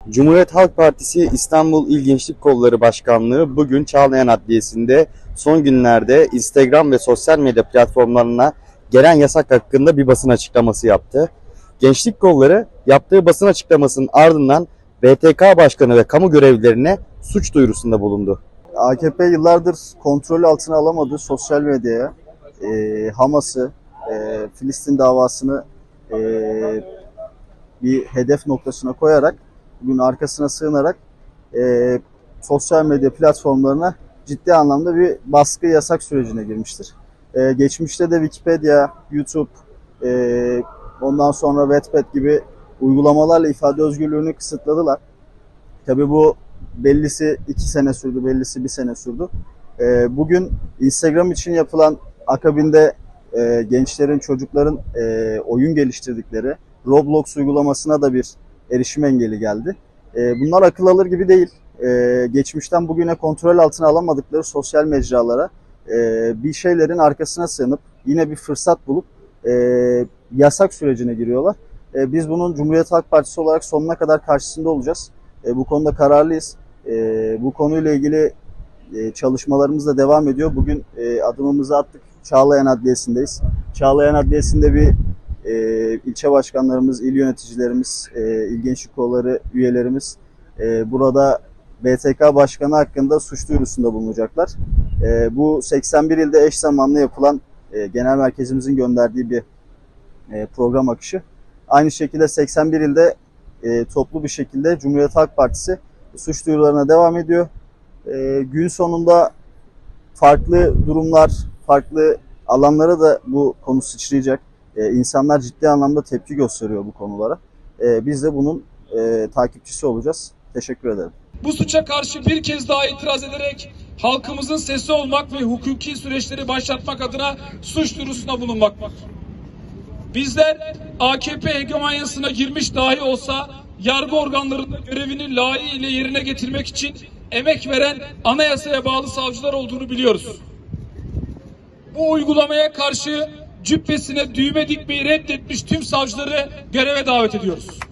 Cumhuriyet Halk Partisi İstanbul İl Gençlik Kolları Başkanlığı bugün Çağlayan Adliyesi'nde son günlerde Instagram ve sosyal medya platformlarına gelen yasak hakkında bir basın açıklaması yaptı. Gençlik Kolları yaptığı basın açıklamasının ardından BTK Başkanı ve kamu görevlilerine suç duyurusunda bulundu. AKP yıllardır kontrol altına alamadığı sosyal medyaya Hamas'ı, Filistin davasını bir hedef noktasına koyarak, bugün arkasına sığınarak sosyal medya platformlarına ciddi anlamda bir baskı yasak sürecine girmiştir. Geçmişte de Wikipedia, YouTube, ondan sonra Wattpad gibi uygulamalarla ifade özgürlüğünü kısıtladılar. Tabii bu bellisi 2 sene sürdü, bellisi 1 sene sürdü. Bugün Instagram için yapılan akabinde gençlerin, çocukların oyun geliştirdikleri Roblox uygulamasına da bir erişim engeli geldi. Bunlar akıl alır gibi değil. Geçmişten bugüne kontrol altına alamadıkları sosyal mecralara bir şeylerin arkasına sığınıp yine bir fırsat bulup yasak sürecine giriyorlar. Biz bunun Cumhuriyet Halk Partisi olarak sonuna kadar karşısında olacağız. Bu konuda kararlıyız. Bu konuyla ilgili çalışmalarımız da devam ediyor. Bugün adımımızı attık. Çağlayan Adliyesi'ndeyiz. Çağlayan Adliyesi'nde bir ilçe başkanlarımız, il yöneticilerimiz, il gençlik kolları üyelerimiz burada BTK Başkanı hakkında suç duyurusunda bulunacaklar. Bu 81 ilde eş zamanlı yapılan genel merkezimizin gönderdiği bir program akışı. Aynı şekilde 81 ilde toplu bir şekilde Cumhuriyet Halk Partisi suç duyurularına devam ediyor. Gün sonunda farklı durumlar, farklı alanlara da bu konu sıçrayacak. İnsanlar ciddi anlamda tepki gösteriyor bu konulara. Biz de bunun takipçisi olacağız. Teşekkür ederim. Bu suça karşı bir kez daha itiraz ederek halkımızın sesi olmak ve hukuki süreçleri başlatmak adına suç duyurusunda bulunmaktadır. Bizler AKP hegemonyasına girmiş dahi olsa yargı organlarında görevini layığıyla yerine getirmek için emek veren anayasaya bağlı savcılar olduğunu biliyoruz. Bu uygulamaya karşı cübbesine düğme dikmeyi reddetmiş tüm savcıları göreve davet ediyoruz.